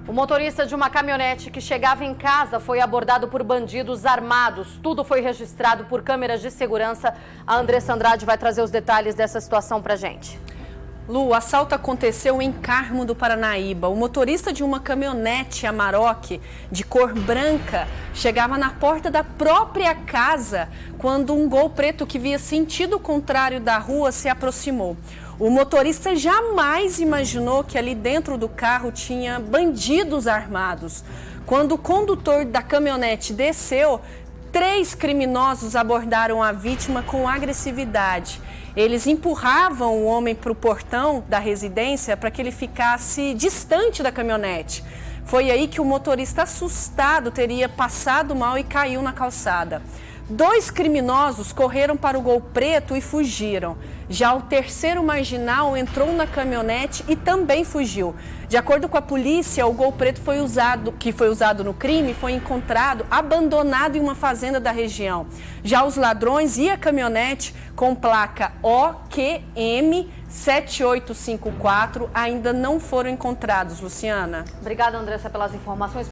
O motorista de uma caminhonete que chegava em casa foi abordado por bandidos armados. Tudo foi registrado por câmeras de segurança. A Andressa Andrade vai trazer os detalhes dessa situação pra gente. Lu, o assalto aconteceu em Carmo do Paranaíba. O motorista de uma caminhonete Amarok de cor branca chegava na porta da própria casa quando um Gol preto que via sentido contrário da rua se aproximou. O motorista jamais imaginou que ali dentro do carro tinha bandidos armados. Quando o condutor da caminhonete desceu, 3 criminosos abordaram a vítima com agressividade. Eles empurravam o homem para o portão da residência para que ele ficasse distante da caminhonete. Foi aí que o motorista, assustado, teria passado mal e caiu na calçada. 2 criminosos correram para o Gol preto e fugiram. Já o terceiro marginal entrou na caminhonete e também fugiu. De acordo com a polícia, o Gol preto que foi usado no crime foi encontrado abandonado em uma fazenda da região. Já os ladrões e a caminhonete com placa OQM 7854 ainda não foram encontrados. Luciana. Obrigada, Andressa, pelas informações.